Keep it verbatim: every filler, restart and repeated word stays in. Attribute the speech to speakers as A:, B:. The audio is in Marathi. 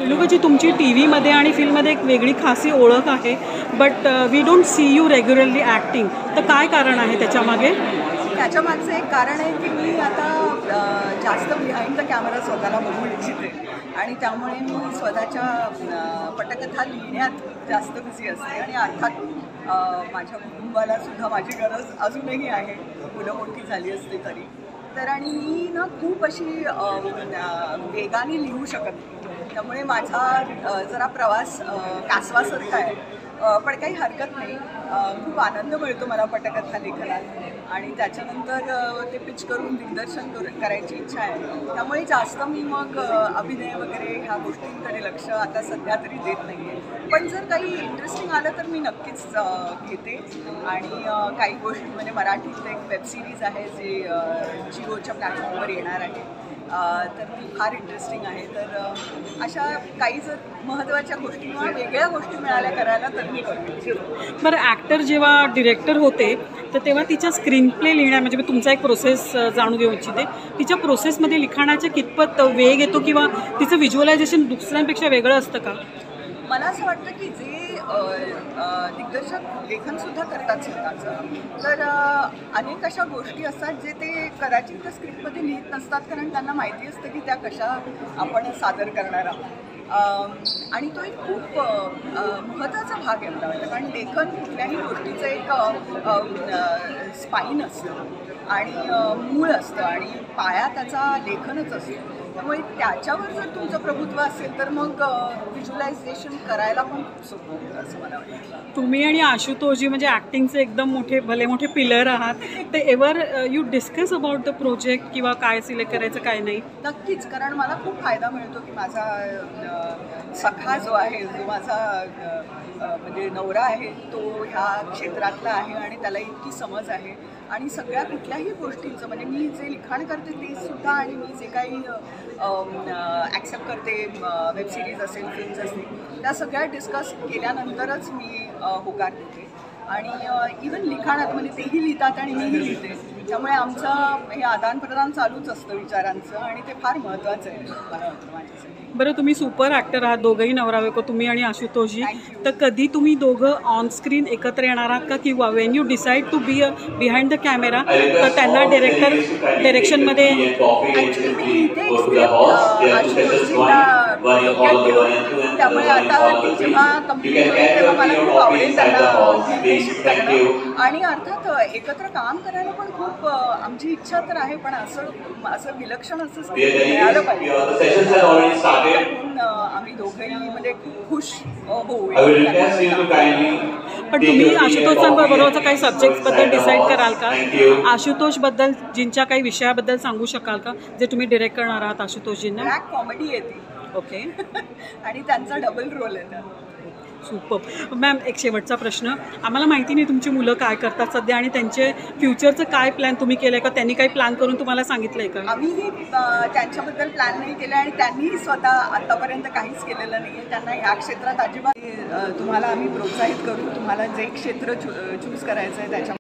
A: रेणुकाजी, तुमची टी व्हीमध्ये आणि फिल्ममध्ये एक वेगळी खासी ओळख आहे, but we don't see you regularly acting. तर काय कारण आहे त्याच्यामागे?
B: त्याच्यामागचं एक कारण आहे की मी आता जास्त बिहाइंड द कॅमेरा स्वतःला बघू इच्छिते आणि त्यामुळे मी स्वतःच्या पटकथा लिहिण्यात जास्त बिझी असते. आणि अर्थात माझ्या कुटुंबाला सुद्धा माझी गरज अजूनही आहे, मुलं मोठी झाली असते तरी. तर आणि मी ना खूप अशी वेगाने लिहू शकत नाही, त्यामुळे माझा जरा प्रवास कासवासारखा आहे. पण काही हरकत नाही, खूप आनंद मिळतो मला पटकथा लेखनात आणि त्याच्यानंतर ते पिच करून दिग्दर्शन करायची इच्छा आहे. त्यामुळे जास्त मी मग अभिनय वगैरे ह्या गोष्टींकडे लक्ष आता सध्या तरी देत नाही आहे. पण जर काही इंटरेस्टिंग आलं तर मी नक्कीच घेते. आणि काही गोष्टी म्हणजे मराठीत एक वेबसिरीज आहे जे जिओच्या प्लॅटफॉर्मवर येणार आहे, तर ती फार इंटरेस्टिंग आहे. तर अशा काही जर महत्त्वाच्या गोष्टी किंवा वेगळ्या गोष्टी मिळाल्या करायला तर मी करते.
A: बरं, ॲक्टर जेव्हा डिरेक्टर होते तर तेव्हा तिच्या स्क्रीन प्ले लिहिण्या म्हणजे मी तुमचा एक प्रोसेस जाणून घेऊ इच्छिते. तिच्या प्रोसेसमध्ये लिखाणाच्या कितपत वेग येतो किंवा तिचं व्हिज्युअलायझेशन दुसऱ्यांपेक्षा वेगळं असतं का?
B: मला असं वाटतं की जे दिग्दर्शक लेखनसुद्धा करतात स्वतःचं, तर अनेक अशा गोष्टी असतात जे ते कदाचित त्या स्क्रिप्टमध्ये लिहित नसतात, कारण त्यांना माहिती असतं की त्या कशा आपण सादर करणार आहोत. आणि तो एक खूप महत्त्वाचा भाग आहे मला वाटतं, कारण लेखन कुठल्याही गोष्टीचं एक स्पाईन असतं आणि मूळ असतं आणि पाया त्याचा लेखनच असतो. त्यामुळे त्याच्यावर जर तुमचं प्रभुत्व असेल तर मग व्हिज्युअलायझेशन करायला पण खूप सोपं होतं असं मला वाटतं.
A: तुम्ही आणि आशुतोषजी म्हणजे ॲक्टिंगचे एकदम मोठे भले मोठे पिलर आहात. ते ever you discuss about the project किंवा काय सिलेक्ट करायचं काय नाही?
B: नक्कीच, कारण मला खूप फायदा मिळतो की माझा सखा जो आहे, जो माझा म्हणजे नवरा आहे, तो ह्या क्षेत्रातला आहे आणि त्याला इतकी समज आहे आणि सगळ्या कुठल्याही गोष्टींचं म्हणजे मी जे लिखाण करते ते सुद्धा आणि मी जे काही ॲक्सेप्ट करते, वेबसिरीज असेल, फिल्म्स असतील, त्या सगळ्या डिस्कस केल्यानंतरच मी होकार देते. आणि इवन लिखाणात म्हणजे तेही लिहितात आणि मीही लिहिते, त्यामुळे आमचं हे आदानप्रदान चालूच असतं विचारांचं आणि ते फार महत्त्वाचं आहे मला वाटतं माझ्यासाठी.
A: बरं, तुम्ही सुपर ॲक्टर आहात दोघंही, नवरा बायको, तुम्ही आणि आशुतोषजी. तर कधी तुम्ही दोघं ऑन स्क्रीन एकत्र येणार आहात का, किंवा when you decide to be a behind the camera तर त्यांना डिरेक्टर डिरेक्शनमध्ये?
B: ॲक्च्युली मी इथे एक स्क्रिप्ट आशुतोषजींना त्यामुळे आता ती जेव्हा कंप्लीट होईल तेव्हा मला खूप आवडेल त्यांना निर्देशित करणं. आणि अर्थात एकत्र काम करायला पण खूप आमची इच्छा तर आहे, पण असं असं विलक्षण असं मिळालं पाहिजे. आम्ही दोघंही म्हणजे खूप खुश होऊ.
A: पण तुम्ही आशुतोषांबरोबरचं काही सब्जेक्ट्सबद्दल डिसाईड कराल का? आशुतोषबद्दल जिंच्या काही विषयाबद्दल सांगू शकाल का जे तुम्ही डिरेक्ट करणार आहात आशुतोषजींना?
B: ब्लॅक कॉमेडी येते.
A: ओके.
B: आणि त्यांचा डबल रोल आहे त्यात.
A: सुपर. मॅम, एक शेवटचा प्रश्न. आम्हाला माहिती नाही तुमची मुलं काय करतात सध्या आणि त्यांचे फ्युचरचं काय प्लॅन तुम्ही केलं आहे का? त्यांनी काही प्लॅन करून तुम्हाला सांगितलं आहे का?
B: आम्हीही त्यांच्याबद्दल प्लॅन नाही केलं आणि त्यांनीही स्वतः आत्तापर्यंत काहीच केलेलं नाही आहे. त्यांना ह्या क्षेत्रात अजिबात तुम्हाला आम्ही प्रोत्साहित करू, तुम्हाला जे क्षेत्र चूज करायचं आहे त्याच्या